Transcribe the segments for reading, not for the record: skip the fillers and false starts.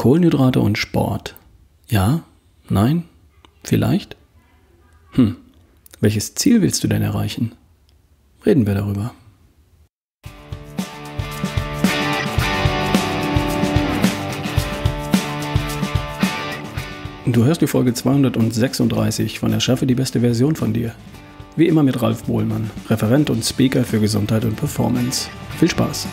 Kohlenhydrate und Sport. Ja? Nein? Vielleicht? Welches Ziel willst du denn erreichen? Reden wir darüber. Du hörst die Folge 236 von Erschaffe die beste Version von dir. Wie immer mit Ralf Bohlmann, Referent und Speaker für Gesundheit und Performance. Viel Spaß!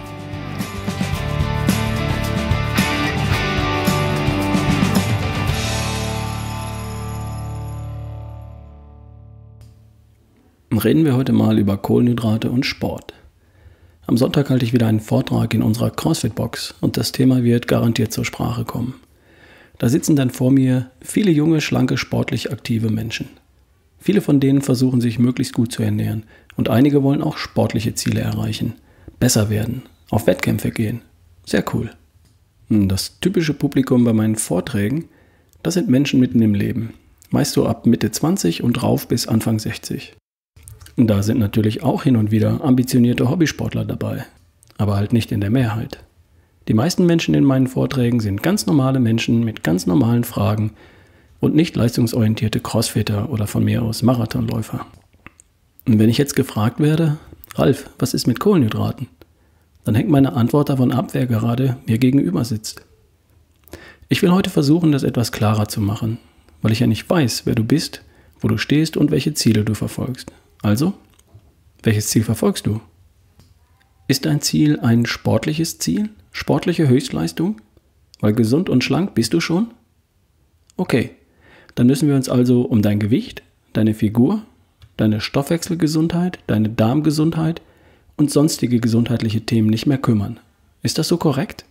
Reden wir heute mal über Kohlenhydrate und Sport. Am Sonntag halte ich wieder einen Vortrag in unserer CrossFit-Box und das Thema wird garantiert zur Sprache kommen. Da sitzen dann vor mir viele junge, schlanke, sportlich aktive Menschen. Viele von denen versuchen sich möglichst gut zu ernähren und einige wollen auch sportliche Ziele erreichen, besser werden, auf Wettkämpfe gehen. Sehr cool. Das typische Publikum bei meinen Vorträgen, das sind Menschen mitten im Leben, meist so ab Mitte 20 und rauf bis Anfang 60. Da sind natürlich auch hin und wieder ambitionierte Hobbysportler dabei, aber halt nicht in der Mehrheit. Die meisten Menschen in meinen Vorträgen sind ganz normale Menschen mit ganz normalen Fragen und nicht leistungsorientierte Crossfitter oder von mir aus Marathonläufer. Und wenn ich jetzt gefragt werde, Ralf, was ist mit Kohlenhydraten? Dann hängt meine Antwort davon ab, wer gerade mir gegenüber sitzt. Ich will heute versuchen, das etwas klarer zu machen, weil ich ja nicht weiß, wer du bist, wo du stehst und welche Ziele du verfolgst. Also, welches Ziel verfolgst du? Ist dein Ziel ein sportliches Ziel? Sportliche Höchstleistung? Weil gesund und schlank bist du schon? Okay, dann müssen wir uns also um dein Gewicht, deine Figur, deine Stoffwechselgesundheit, deine Darmgesundheit und sonstige gesundheitliche Themen nicht mehr kümmern. Ist das so korrekt?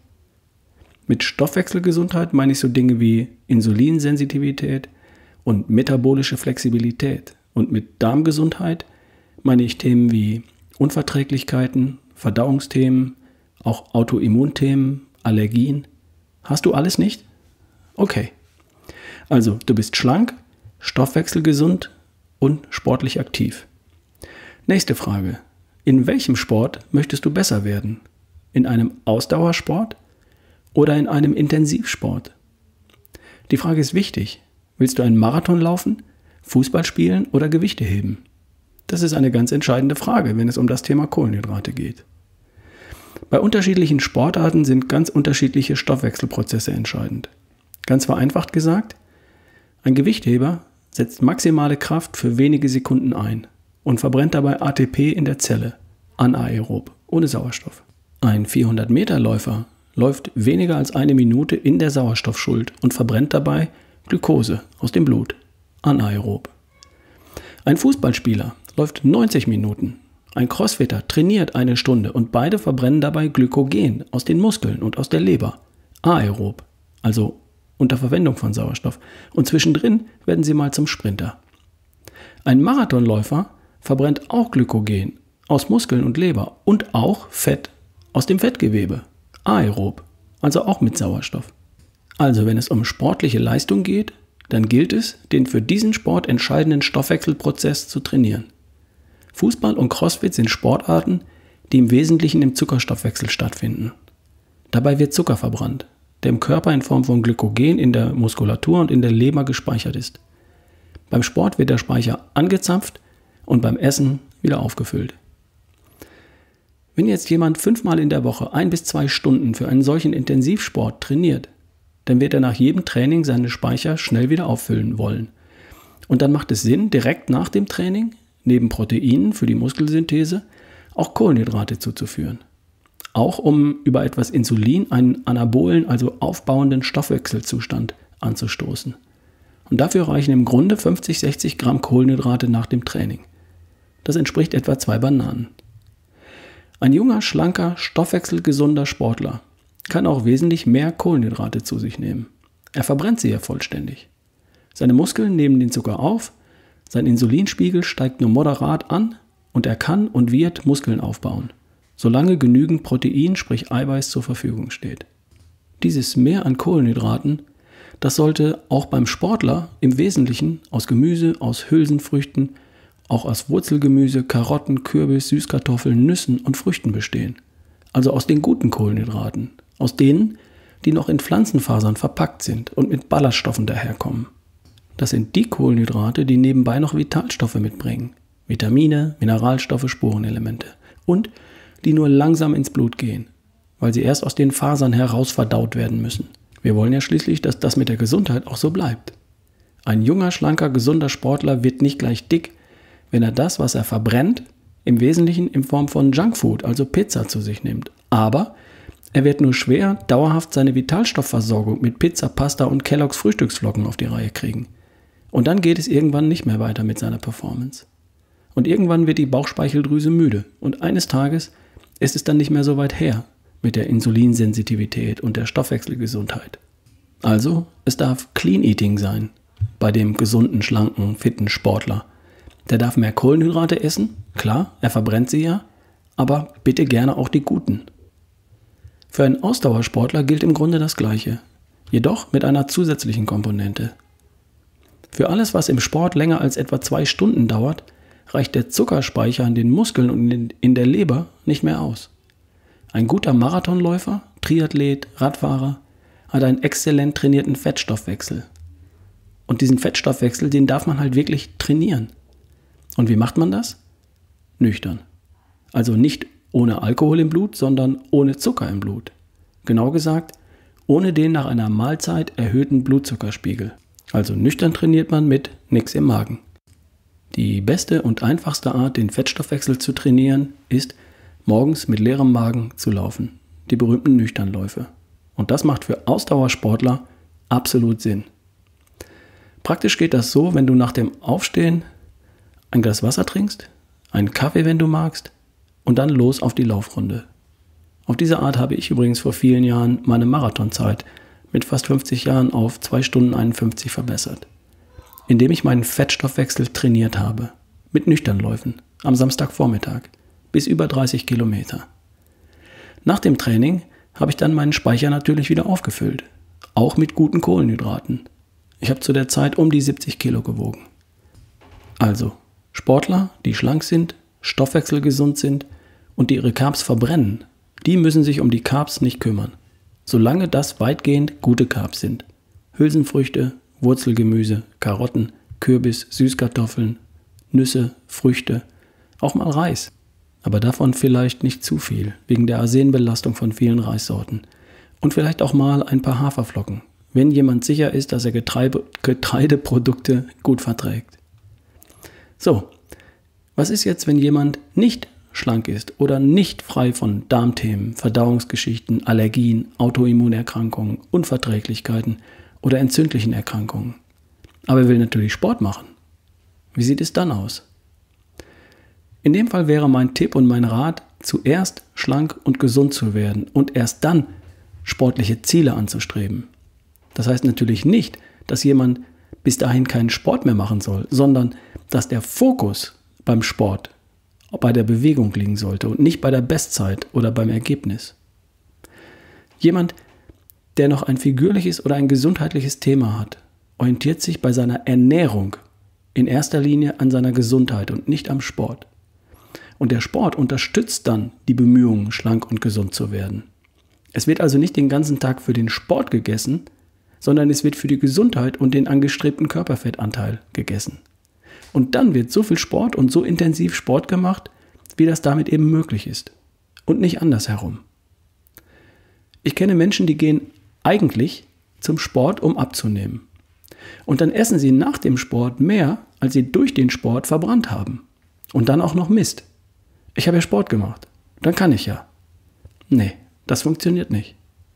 Mit Stoffwechselgesundheit meine ich so Dinge wie Insulinsensitivität und metabolische Flexibilität. Und mit Darmgesundheit meine ich Themen wie Unverträglichkeiten, Verdauungsthemen, auch Autoimmunthemen, Allergien. Hast du alles nicht? Okay. Also, du bist schlank, stoffwechselgesund und sportlich aktiv. Nächste Frage. In welchem Sport möchtest du besser werden? In einem Ausdauersport oder in einem Intensivsport? Die Frage ist wichtig. Willst du einen Marathon laufen, Fußball spielen oder Gewichte heben? Das ist eine ganz entscheidende Frage, wenn es um das Thema Kohlenhydrate geht. Bei unterschiedlichen Sportarten sind ganz unterschiedliche Stoffwechselprozesse entscheidend. Ganz vereinfacht gesagt, ein Gewichtheber setzt maximale Kraft für wenige Sekunden ein und verbrennt dabei ATP in der Zelle, anaerob, ohne Sauerstoff. Ein 400-Meter-Läufer läuft weniger als eine Minute in der Sauerstoffschuld und verbrennt dabei Glucose aus dem Blut, anaerob. Ein Fußballspieler läuft 90 Minuten. Ein Crossfitter trainiert eine Stunde und beide verbrennen dabei Glykogen aus den Muskeln und aus der Leber, aerob, also unter Verwendung von Sauerstoff. Und zwischendrin werden sie mal zum Sprinter. Ein Marathonläufer verbrennt auch Glykogen aus Muskeln und Leber und auch Fett aus dem Fettgewebe, aerob, also auch mit Sauerstoff. Also wenn es um sportliche Leistung geht, dann gilt es, den für diesen Sport entscheidenden Stoffwechselprozess zu trainieren. Fußball und Crossfit sind Sportarten, die im Wesentlichen im Zuckerstoffwechsel stattfinden. Dabei wird Zucker verbrannt, der im Körper in Form von Glykogen in der Muskulatur und in der Leber gespeichert ist. Beim Sport wird der Speicher angezapft und beim Essen wieder aufgefüllt. Wenn jetzt jemand 5-mal in der Woche 1 bis 2 Stunden für einen solchen Intensivsport trainiert, dann wird er nach jedem Training seine Speicher schnell wieder auffüllen wollen. Und dann macht es Sinn, direkt nach dem Training, neben Proteinen für die Muskelsynthese, auch Kohlenhydrate zuzuführen. Auch um über etwas Insulin einen anabolen, also aufbauenden Stoffwechselzustand anzustoßen. Und dafür reichen im Grunde 50-60 Gramm Kohlenhydrate nach dem Training. Das entspricht etwa 2 Bananen. Ein junger, schlanker, stoffwechselgesunder Sportler kann auch wesentlich mehr Kohlenhydrate zu sich nehmen. Er verbrennt sie ja vollständig. Seine Muskeln nehmen den Zucker auf, sein Insulinspiegel steigt nur moderat an und er kann und wird Muskeln aufbauen, solange genügend Protein, sprich Eiweiß, zur Verfügung steht. Dieses Mehr an Kohlenhydraten, das sollte auch beim Sportler im Wesentlichen aus Gemüse, aus Hülsenfrüchten, auch aus Wurzelgemüse, Karotten, Kürbis, Süßkartoffeln, Nüssen und Früchten bestehen. Also aus den guten Kohlenhydraten, aus denen, die noch in Pflanzenfasern verpackt sind und mit Ballaststoffen daherkommen. Das sind die Kohlenhydrate, die nebenbei noch Vitalstoffe mitbringen. Vitamine, Mineralstoffe, Spurenelemente. Und die nur langsam ins Blut gehen, weil sie erst aus den Fasern heraus verdaut werden müssen. Wir wollen ja schließlich, dass das mit der Gesundheit auch so bleibt. Ein junger, schlanker, gesunder Sportler wird nicht gleich dick, wenn er das, was er verbrennt, im Wesentlichen in Form von Junkfood, also Pizza, zu sich nimmt. Aber er wird nur schwer dauerhaft seine Vitalstoffversorgung mit Pizza, Pasta und Kellogg's Frühstücksflocken auf die Reihe kriegen. Und dann geht es irgendwann nicht mehr weiter mit seiner Performance. Und irgendwann wird die Bauchspeicheldrüse müde und eines Tages ist es dann nicht mehr so weit her mit der Insulinsensitivität und der Stoffwechselgesundheit. Also, es darf Clean Eating sein bei dem gesunden, schlanken, fitten Sportler. Der darf mehr Kohlenhydrate essen, klar, er verbrennt sie ja, aber bitte gerne auch die guten. Für einen Ausdauersportler gilt im Grunde das Gleiche, jedoch mit einer zusätzlichen Komponente. Für alles, was im Sport länger als etwa 2 Stunden dauert, reicht der Zuckerspeicher in den Muskeln und in der Leber nicht mehr aus. Ein guter Marathonläufer, Triathlet, Radfahrer hat einen exzellent trainierten Fettstoffwechsel. Und diesen Fettstoffwechsel, den darf man halt wirklich trainieren. Und wie macht man das? Nüchtern. Also nicht ohne Alkohol im Blut, sondern ohne Zucker im Blut. Genau gesagt, ohne den nach einer Mahlzeit erhöhten Blutzuckerspiegel. Also nüchtern trainiert man mit nix im Magen. Die beste und einfachste Art, den Fettstoffwechsel zu trainieren, ist, morgens mit leerem Magen zu laufen. Die berühmten Nüchternläufe. Und das macht für Ausdauersportler absolut Sinn. Praktisch geht das so, wenn du nach dem Aufstehen ein Glas Wasser trinkst, einen Kaffee, wenn du magst, und dann los auf die Laufrunde. Auf diese Art habe ich übrigens vor vielen Jahren meine Marathonzeit mit fast 50 Jahren auf 2 Stunden 51 verbessert. Indem ich meinen Fettstoffwechsel trainiert habe. Mit Nüchternläufen am Samstagvormittag bis über 30 Kilometer. Nach dem Training habe ich dann meinen Speicher natürlich wieder aufgefüllt. Auch mit guten Kohlenhydraten. Ich habe zu der Zeit um die 70 Kilo gewogen. Also, Sportler, die schlank sind, stoffwechselgesund sind und die ihre Carbs verbrennen, die müssen sich um die Carbs nicht kümmern. Solange das weitgehend gute Carbs sind. Hülsenfrüchte, Wurzelgemüse, Karotten, Kürbis, Süßkartoffeln, Nüsse, Früchte, auch mal Reis. Aber davon vielleicht nicht zu viel, wegen der Arsenbelastung von vielen Reissorten. Und vielleicht auch mal ein paar Haferflocken, wenn jemand sicher ist, dass er Getreideprodukte gut verträgt. So, was ist jetzt, wenn jemand nicht schlank ist oder nicht frei von Darmthemen, Verdauungsgeschichten, Allergien, Autoimmunerkrankungen, Unverträglichkeiten oder entzündlichen Erkrankungen? Aber er will natürlich Sport machen. Wie sieht es dann aus? In dem Fall wäre mein Tipp und mein Rat, zuerst schlank und gesund zu werden und erst dann sportliche Ziele anzustreben. Das heißt natürlich nicht, dass jemand bis dahin keinen Sport mehr machen soll, sondern dass der Fokus beim Sport bei der Bewegung liegen sollte und nicht bei der Bestzeit oder beim Ergebnis. Jemand, der noch ein figürliches oder ein gesundheitliches Thema hat, orientiert sich bei seiner Ernährung in erster Linie an seiner Gesundheit und nicht am Sport. Und der Sport unterstützt dann die Bemühungen, schlank und gesund zu werden. Es wird also nicht den ganzen Tag für den Sport gegessen, sondern es wird für die Gesundheit und den angestrebten Körperfettanteil gegessen. Und dann wird so viel Sport und so intensiv Sport gemacht, wie das damit eben möglich ist. Und nicht andersherum. Ich kenne Menschen, die gehen eigentlich zum Sport, um abzunehmen. Und dann essen sie nach dem Sport mehr, als sie durch den Sport verbrannt haben. Und dann auch noch Mist. Ich habe ja Sport gemacht. Dann kann ich ja. Nee, das funktioniert nicht.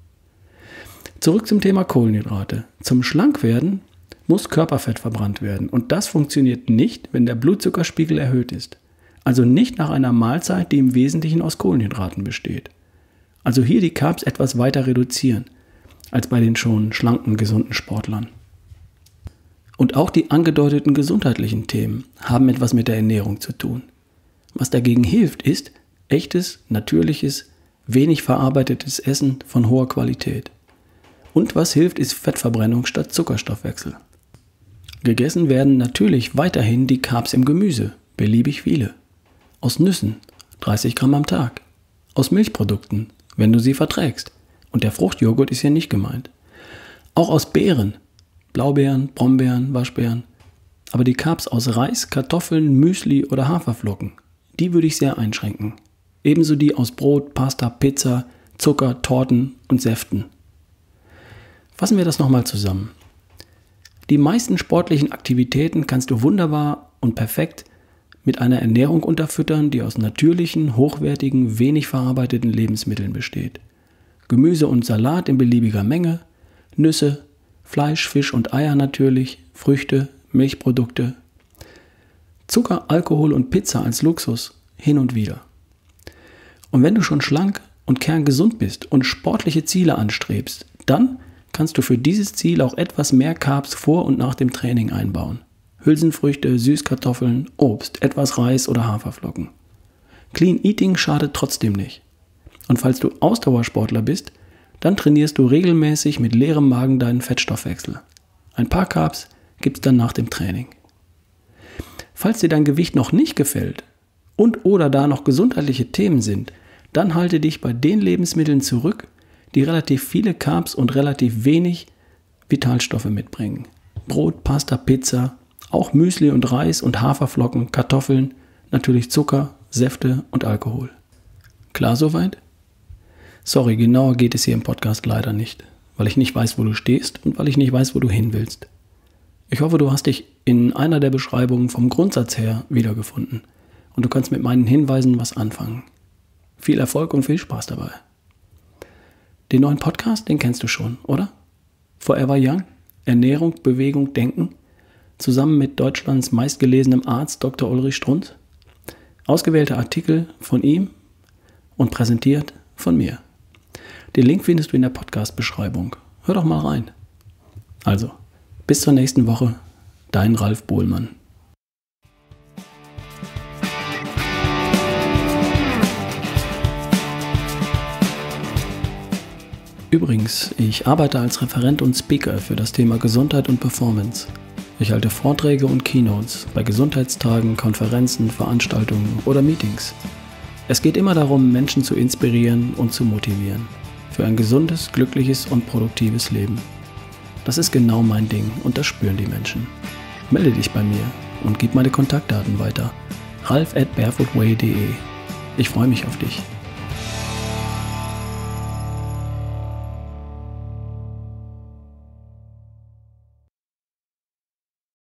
Zurück zum Thema Kohlenhydrate. Zum Schlankwerden muss Körperfett verbrannt werden. Und das funktioniert nicht, wenn der Blutzuckerspiegel erhöht ist. Also nicht nach einer Mahlzeit, die im Wesentlichen aus Kohlenhydraten besteht. Also hier die Carbs etwas weiter reduzieren, als bei den schon schlanken, gesunden Sportlern. Und auch die angedeuteten gesundheitlichen Themen haben etwas mit der Ernährung zu tun. Was dagegen hilft, ist echtes, natürliches, wenig verarbeitetes Essen von hoher Qualität. Und was hilft, ist Fettverbrennung statt Zuckerstoffwechsel. Gegessen werden natürlich weiterhin die Carbs im Gemüse, beliebig viele. Aus Nüssen, 30 Gramm am Tag. Aus Milchprodukten, wenn du sie verträgst. Und der Fruchtjoghurt ist hier nicht gemeint. Auch aus Beeren, Blaubeeren, Brombeeren, Waschbeeren. Aber die Carbs aus Reis, Kartoffeln, Müsli oder Haferflocken, die würde ich sehr einschränken. Ebenso die aus Brot, Pasta, Pizza, Zucker, Torten und Säften. Fassen wir das nochmal zusammen. Die meisten sportlichen Aktivitäten kannst du wunderbar und perfekt mit einer Ernährung unterfüttern, die aus natürlichen, hochwertigen, wenig verarbeiteten Lebensmitteln besteht. Gemüse und Salat in beliebiger Menge, Nüsse, Fleisch, Fisch und Eier natürlich, Früchte, Milchprodukte, Zucker, Alkohol und Pizza als Luxus hin und wieder. Und wenn du schon schlank und kerngesund bist und sportliche Ziele anstrebst, dann kannst du für dieses Ziel auch etwas mehr Carbs vor und nach dem Training einbauen. Hülsenfrüchte, Süßkartoffeln, Obst, etwas Reis oder Haferflocken. Clean Eating schadet trotzdem nicht. Und falls du Ausdauersportler bist, dann trainierst du regelmäßig mit leerem Magen deinen Fettstoffwechsel. Ein paar Carbs gibt's dann nach dem Training. Falls dir dein Gewicht noch nicht gefällt und oder da noch gesundheitliche Themen sind, dann halte dich bei den Lebensmitteln zurück, die relativ viele Carbs und relativ wenig Vitalstoffe mitbringen. Brot, Pasta, Pizza, auch Müsli und Reis und Haferflocken, Kartoffeln, natürlich Zucker, Säfte und Alkohol. Klar soweit? Sorry, genauer geht es hier im Podcast leider nicht, weil ich nicht weiß, wo du stehst und weil ich nicht weiß, wo du hin willst. Ich hoffe, du hast dich in einer der Beschreibungen vom Grundsatz her wiedergefunden und du kannst mit meinen Hinweisen was anfangen. Viel Erfolg und viel Spaß dabei. Den neuen Podcast, den kennst du schon, oder? Forever Young, Ernährung, Bewegung, Denken, zusammen mit Deutschlands meistgelesenem Arzt Dr. Ulrich Strunz. Ausgewählte Artikel von ihm und präsentiert von mir. Den Link findest du in der Podcast-Beschreibung. Hör doch mal rein. Also, bis zur nächsten Woche, dein Ralf Bohlmann. Übrigens, ich arbeite als Referent und Speaker für das Thema Gesundheit und Performance. Ich halte Vorträge und Keynotes bei Gesundheitstagen, Konferenzen, Veranstaltungen oder Meetings. Es geht immer darum, Menschen zu inspirieren und zu motivieren. Für ein gesundes, glückliches und produktives Leben. Das ist genau mein Ding und das spüren die Menschen. Melde dich bei mir und gib meine Kontaktdaten weiter. ralf@barefootway.de. Ich freue mich auf dich.